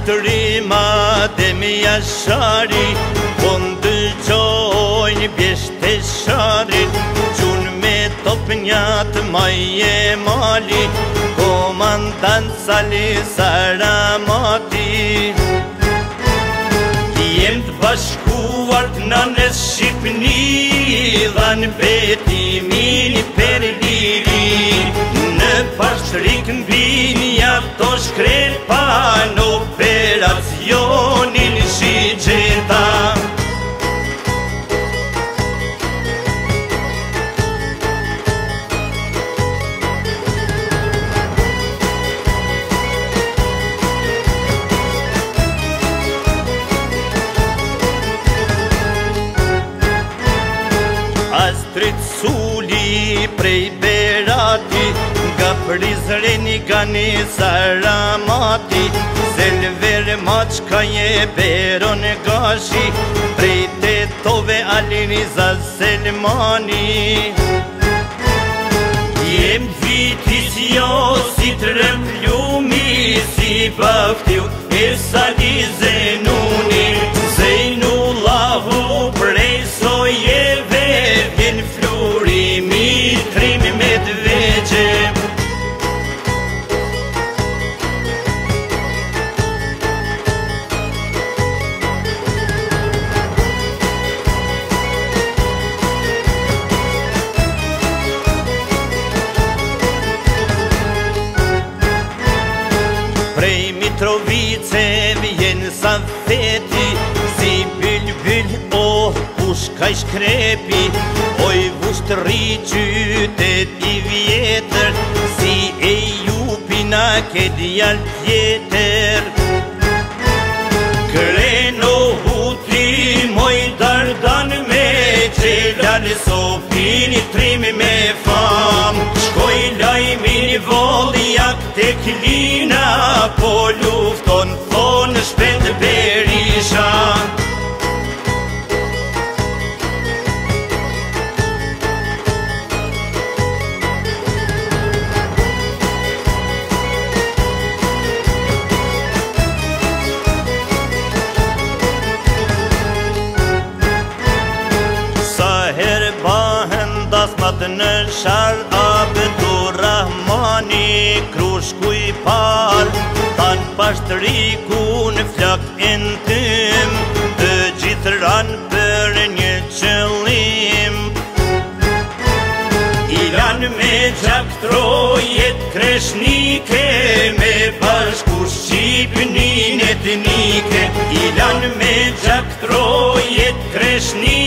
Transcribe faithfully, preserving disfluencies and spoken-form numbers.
rima dhe me jashari, po ndëgjojnë bjeshte sharit, qun me top njatë maje mali, komandant Sali Saramati. Jem të bashkuar të nënës Shqipni, dhanë betimin për liri, në pashtrik mbini ato shkrepa në operacionin Shigjeta. Astrid Suli prej Berati, nga Prizreni Gani Saramati, Selver Machkaje Beron Gashi, prej Tetove Aliniza Selmani. Jem vitis jo si tremplumi, si paftiu e Sali Zenuni, Zeinullahu prej Sojeve, vjen flurimi trim me dveqe. Prej Mitrovice vjen Safeti, si bylbyl o pushka i shkrepi, oj vushtëri qytet i vjetër, si e jupina ke djal tjetër. Kreno huti moj dardan me qelal sofini trim me fam, shkoj lajmin voljak tek lina, po lufton thonë shpet Berisha. Në shar Abdur Rahmani, krushku i par, tan pashtriku në flak e në tym, të gjithë ran për një qëllim. Ilan me gjak trojet kreshnike, me bashku Shqipnin etnike. Ilan me gjak trojet kreshnike,